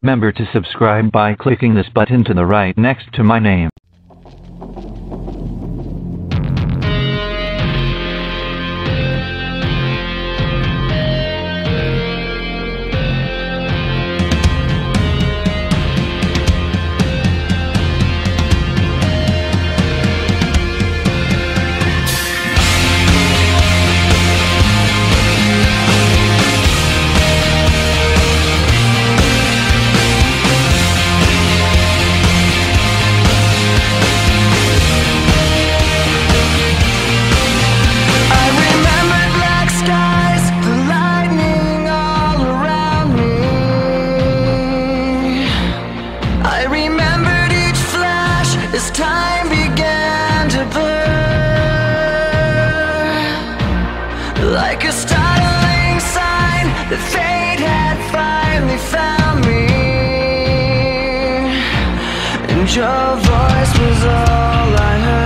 Remember to subscribe by clicking this button to the right next to my name. As time began to blur, like a startling sign that fate had finally found me, and your voice was all I heard.